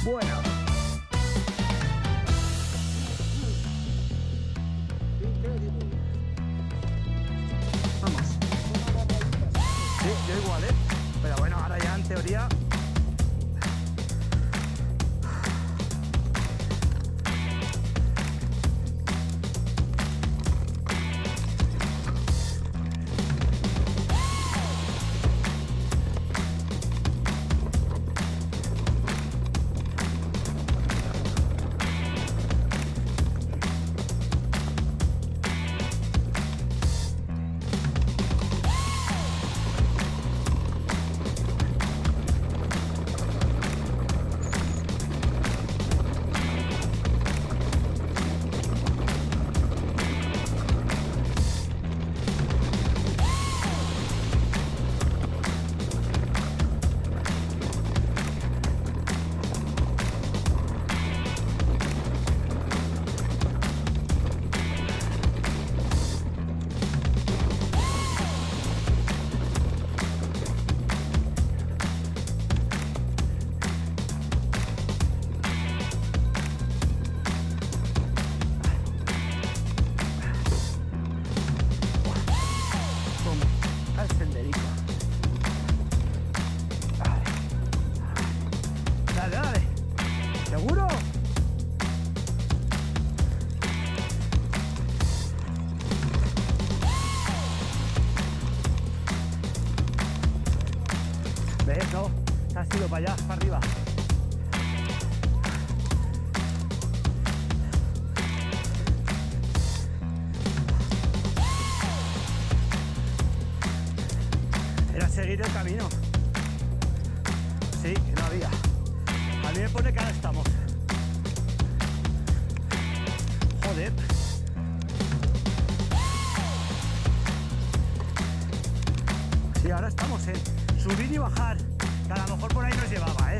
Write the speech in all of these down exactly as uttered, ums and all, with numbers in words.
Bueno. Vamos. Sí, yo igual, ¿eh? Pero bueno, ahora ya en teoría... ¿Ves? No, te has ido para allá, para arriba. Era seguir el camino. Sí, no había. A mí me pone que ahora estamos. Joder. Sí, ahora estamos en subir y bajar, que a lo mejor por ahí nos llevaba, ¿eh?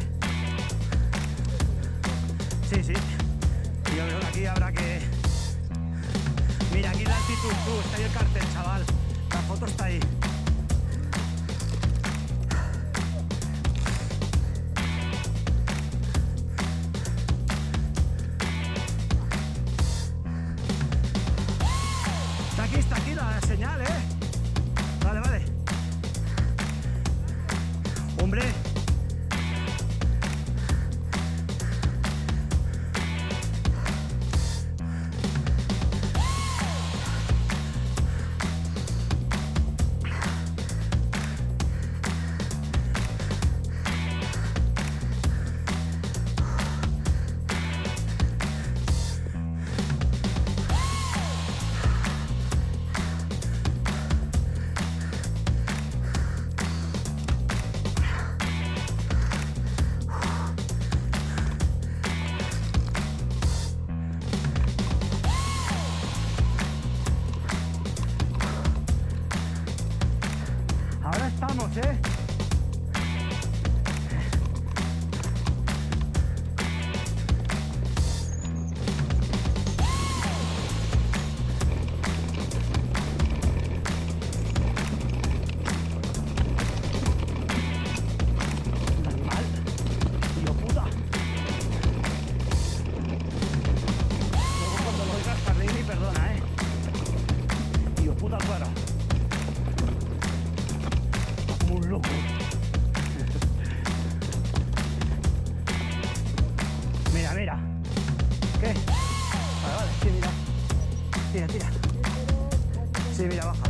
Sí, sí. Y yo creo que aquí habrá que... Mira, aquí la altitud, tú, está ahí el cartel, chaval. La foto está ahí. Está aquí, está aquí la señal, ¿eh? Vale, vale. Hombre. Vamos, ¿eh? Animal, tío puta. Luego cuando lo oigas, Carlini, perdona, ¿eh? Tío puta, claro. Un loco. Mira, mira. ¿Qué? Vale, vale, sí, mira. Tira, tira. Sí, mira, baja.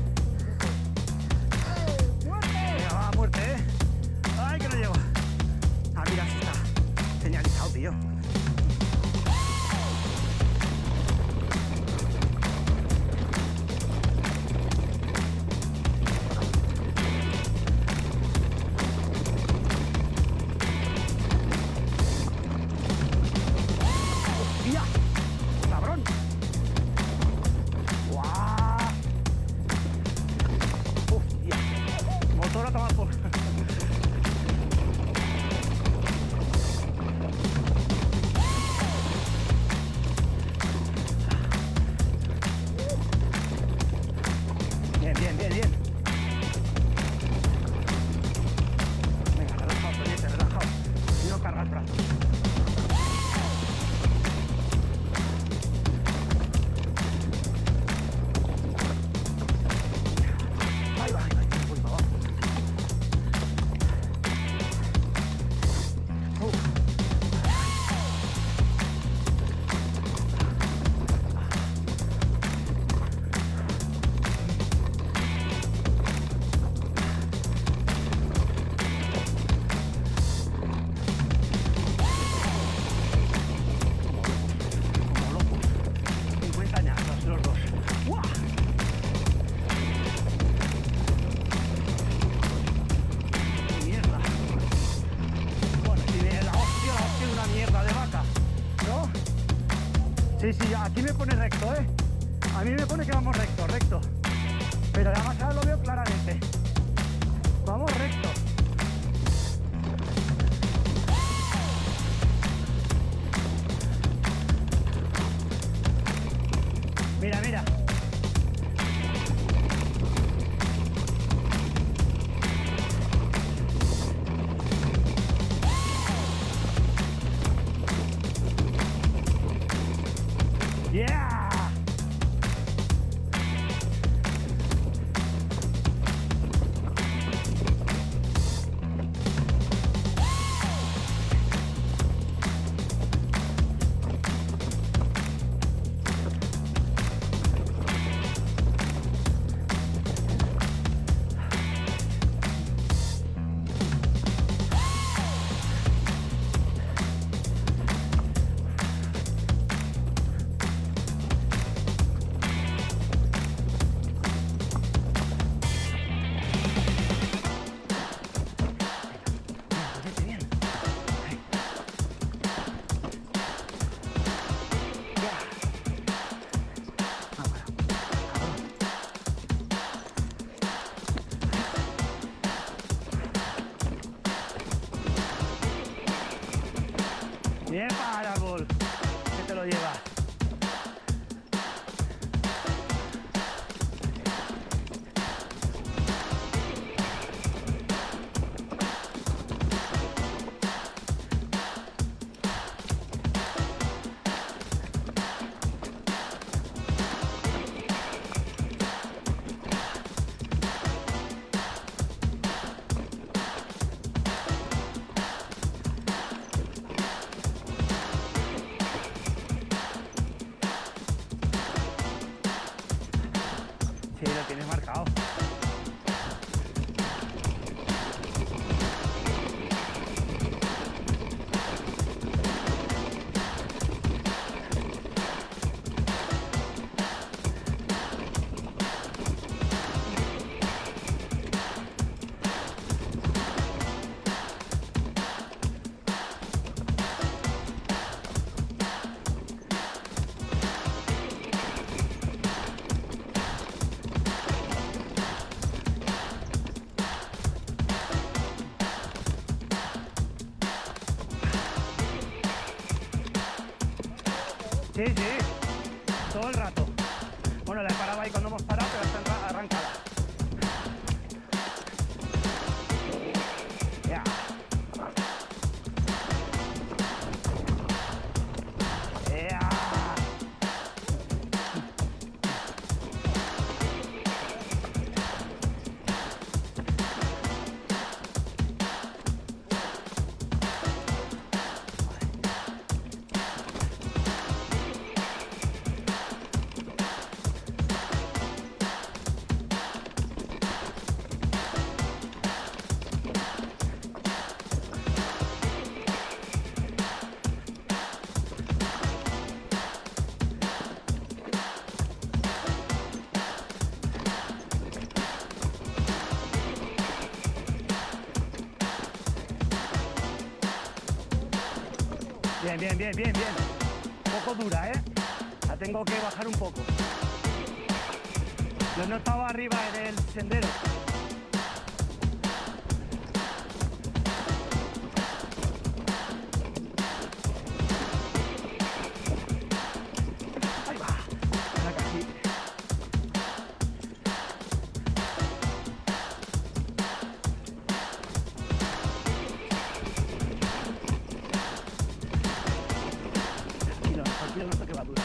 Mira, va a muerte, ¿eh? Ay, que no llego. Ah, mira, sí está señalizado, tío. ¡Cabrón! ¡Guau! ¡Hostia! Motor a tomar por... Sí, sí, aquí me pone recto, ¿eh? A mí me pone que vamos recto, recto. Pero además ahora lo veo claramente. Vamos recto. Mira, mira. Yeah. Bien para gol, que te lo llevas. Sí, lo tienes marcado. Sí, sí, todo el rato. Bueno, la he parado ahí cuando hemos parado, pero está arrancada. Ya. Ya. Bien, bien, bien, bien, bien. Un poco dura, ¿eh? La tengo que bajar un poco. Lo he notado arriba en el sendero. Ahí va. Saca aquí. Tranquilo, no sé qué va a durar.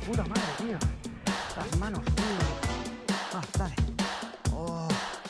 puta madre, tío. Las manos, tío. Ah, dale. Oh.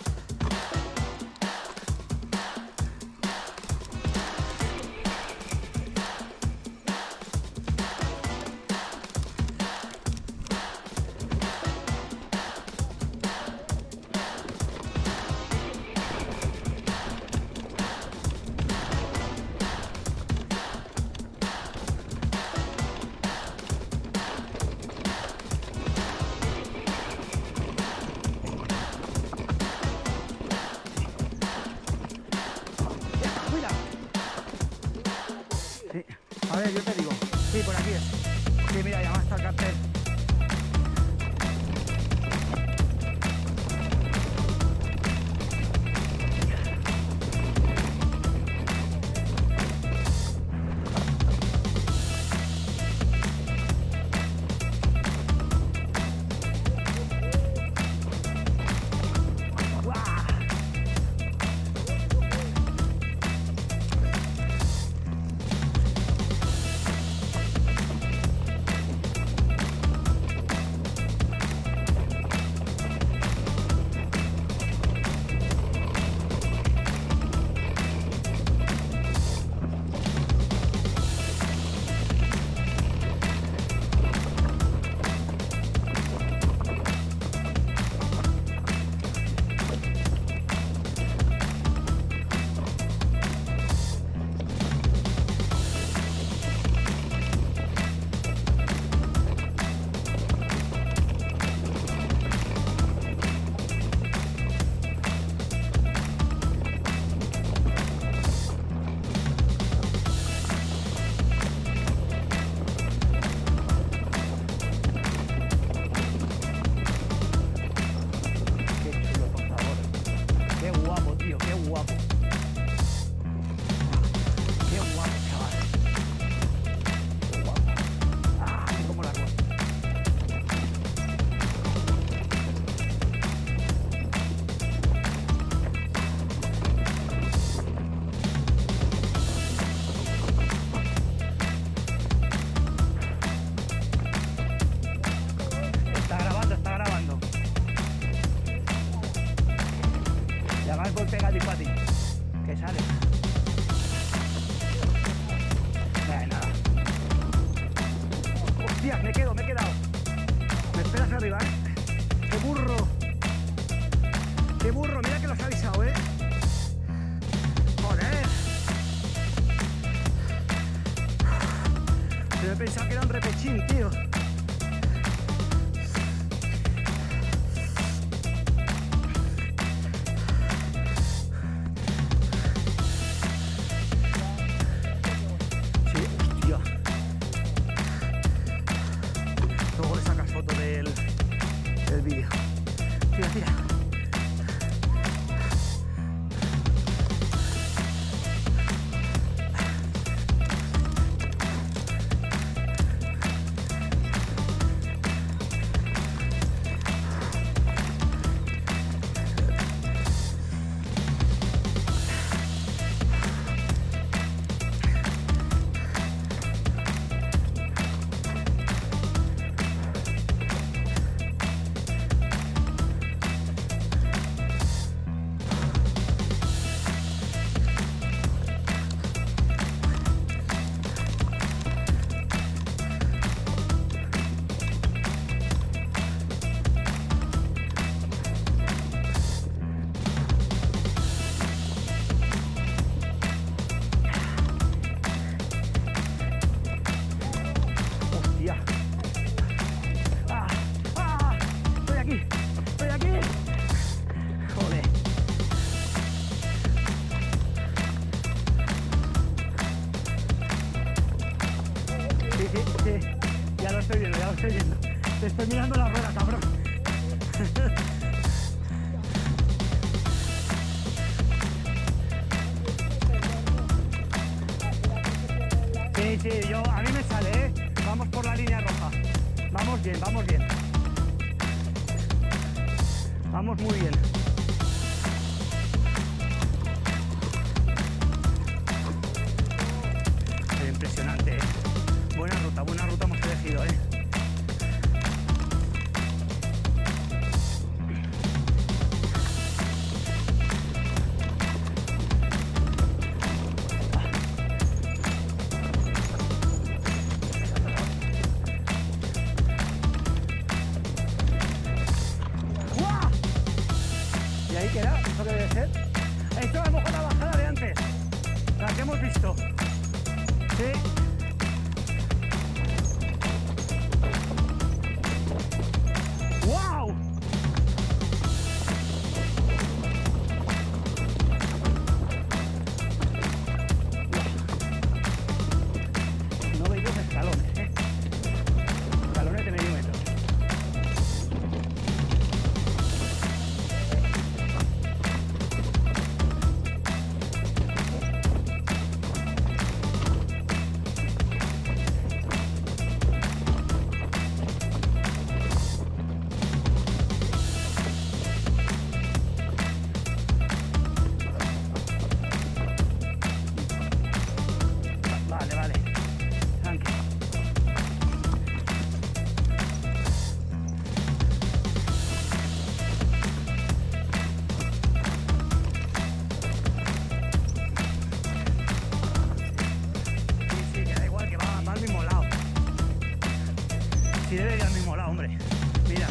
Sí. A ver, yo te digo. Sí, por aquí es. Sí, mira, ya está el cartel. Voy pegadico a ti, que sale. Nada, nada. Hostia, me quedo, me he quedado. Me esperas arriba, ¿eh? ¡Qué burro! ¡Qué burro! Mira que los ha avisado, ¿eh? ¡Joder! Yo he pensado que era un repechín, tío. Tira, tira. Te estoy mirando la rueda, cabrón. Sí, sí, yo, a mí me sale, ¿eh? Vamos por la línea roja. Vamos bien, vamos bien. Vamos muy bien. Impresionante, ¿eh? Buena ruta, buena ruta hemos elegido, ¿eh? Vamos con la bajada de antes, la que hemos visto. Sí. ¡Wow! No veis los escalones, ¿eh? Escalones de medio metro. Vale, vale. Tranquilo. Sí, sí, que da igual, que va, va al mismo lado. Sí, debe ir al mismo lado, hombre. Mira.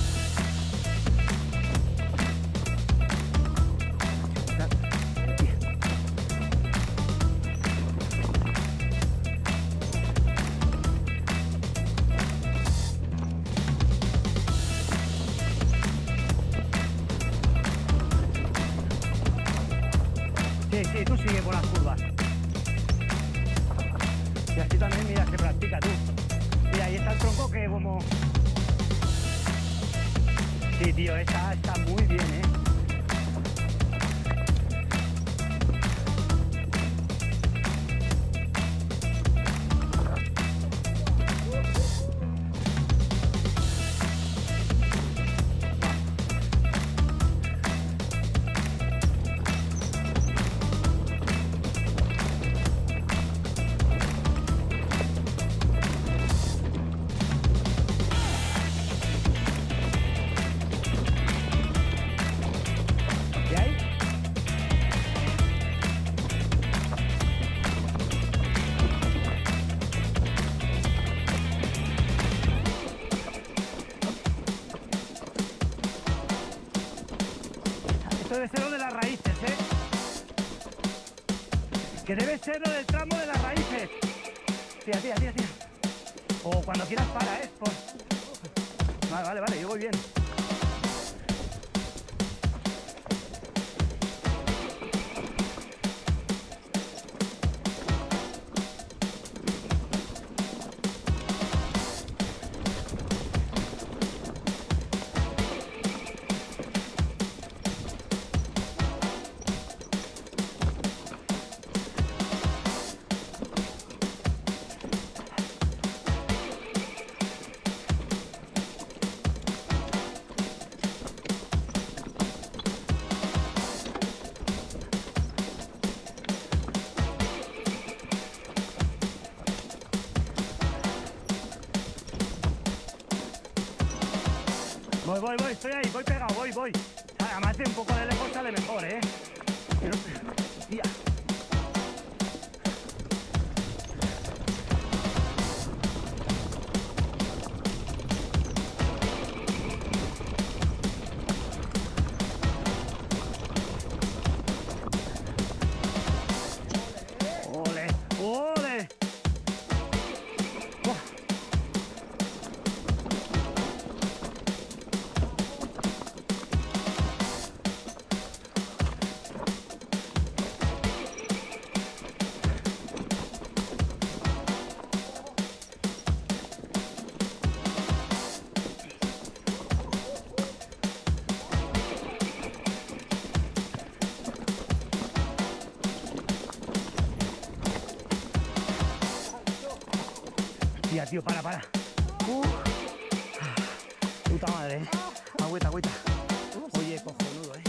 Sí, sí, tú sigue por las curvas. Y así también, mira, se practica tú. Y ahí está el tronco que como... Sí, tío, esa está muy bien, ¿eh? ¿Y ahí? Esto debe ser lo de las raíces, ¿eh? Que debe ser lo del tramo de las raíces. Tira, tira, tira, tira. O cuando quieras para, ¿eh? Por... Vale, vale, vale, yo voy bien. Voy, voy, voy, estoy ahí, voy pegado, voy, voy. Además de un poco de lejos sale mejor, ¿eh? Pero... Tía. ¡Ole! ¡Ole! ¡Buah! Tía, tío, para, para. Uh. Puta madre, ¿eh? Agüita, agüita. Oye, cojonudo, ¿eh?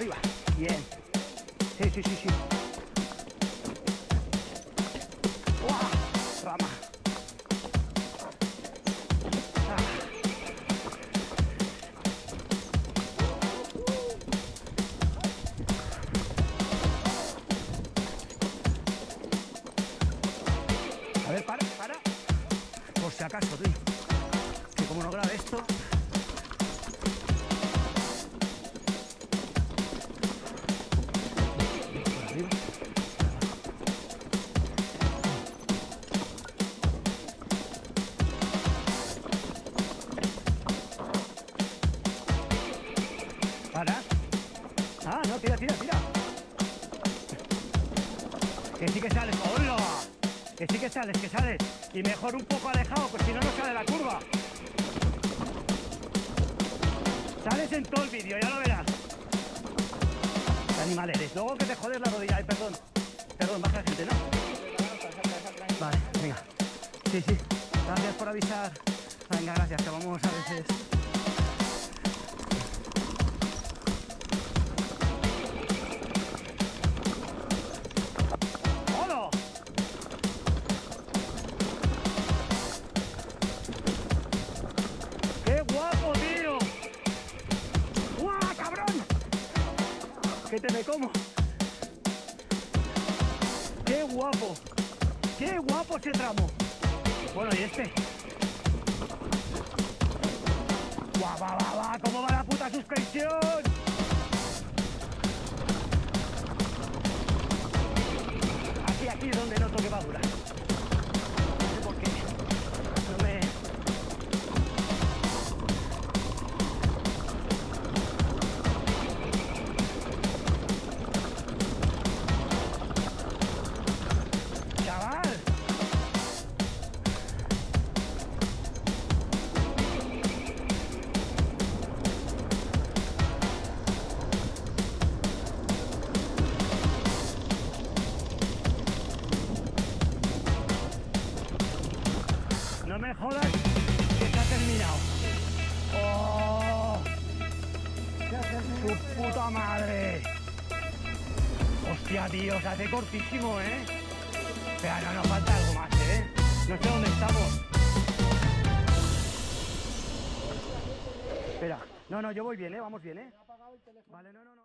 arriba. Bien. Sí, sí, sí, sí. ¡Uah! Rama. Ah. A ver, para, para. Por si acaso, tío. Que como no grabe esto. Por arriba. Para. Ah, no, tira, tira, tira. Que sí que sales. ¡Hola! Que sí que sales, que sales. Y mejor un poco alejado, pues si no, no sale la curva. Sales en todo el vídeo, ya lo verás. Qué animal eres. Luego que te jodes la rodilla. Ay, perdón. Perdón, baja la gente, ¿no? Vale, venga. Sí, sí. Gracias por avisar. Venga, gracias, que vamos a veces. ¡Hola! ¡Qué guapo, tío! ¡Guau, cabrón! Que te me como. ¡Qué guapo! ¡Qué guapo ese tramo! Bueno, ¿y este? ¡Guau, va, va, va! ¿Cómo va la puta suspensión? Aquí, aquí es donde noto que va a durar. No sé por qué. No me... ¡Chaval! No me jodas que se ha terminado. ¡Oh! ¡Su puta madre! Hostia, tío, se hace cortísimo, ¿eh? Espera, no, nos falta algo más, ¿eh? No sé dónde estamos. Espera. No, no, yo voy bien, ¿eh? Vamos bien, ¿eh? Vale, no, no, no.